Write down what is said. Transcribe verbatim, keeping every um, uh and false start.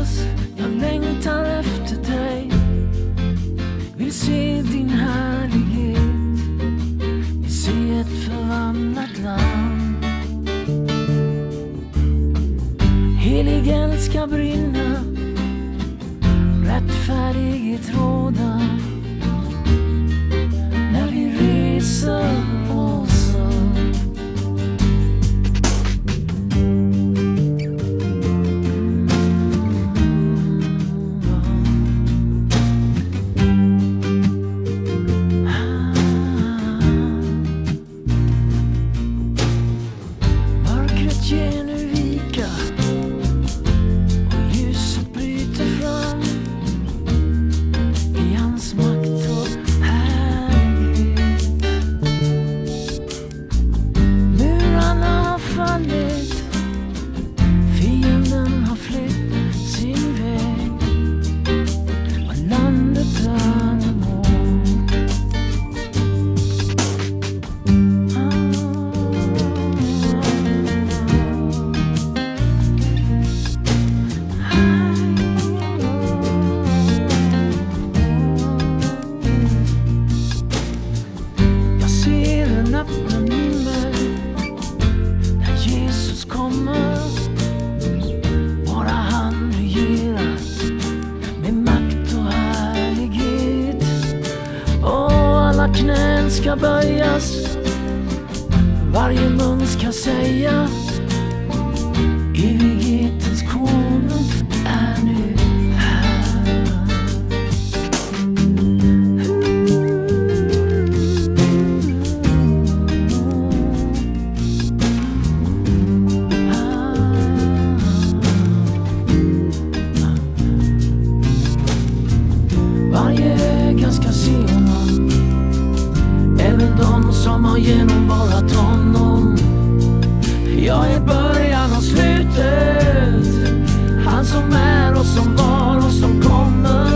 Jesus, jag längtar efter dig. Vill se din härlighet, vill se ett förvandlat land. Helig eld ska brinna, rättfärdighet råda. När vi reser oss upp, mörkret ger nu vika och ljuset bryter fram i hans makt och härlighet. Murarna har fallit, fienden har flytt sin väg och landet är nu vårt. Jag ser en öppen himmel när Jesus kommer. Bara han regerar med makt och härlighet. Och alla knän ska böjas, varje mun ska säga: evighetens konung är nu här. Varje öga ska se honom, även de som har genomborrat honom. Jag är början och slutet, han som är och som var och som kommer.